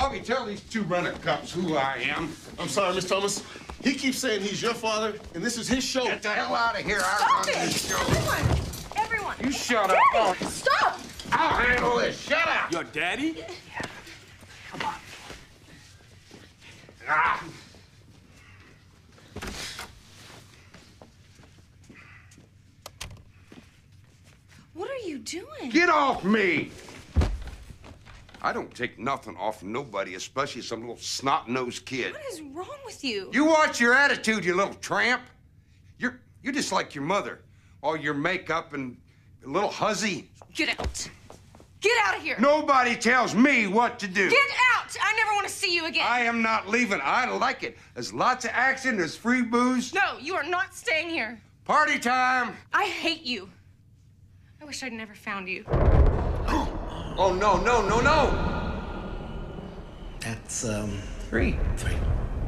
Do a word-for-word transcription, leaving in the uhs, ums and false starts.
Bobby, tell these two rent-a-cups who I am. I'm sorry, Miss Thomas. He keeps saying he's your father, and this is his show. Get the hell out of here. I Stop run it! this show. Everyone! Everyone! You shut up. Daddy, Oh, stop! I'll handle this. Shut up. Your daddy? Yeah. Come on. Ah. What are you doing? Get off me! I don't take nothing off nobody, especially some little snot-nosed kid. What is wrong with you? You watch your attitude, you little tramp. You're you're just like your mother. All your makeup and a little huzzy. Get out. Get out of here. Nobody tells me what to do. Get out! I never want to see you again. I am not leaving. I like it. There's lots of action, there's free booze. No, you are not staying here. Party time. I hate you. I wish I'd never found you. Oh, no, no, no, no. That's, um... Three. Three.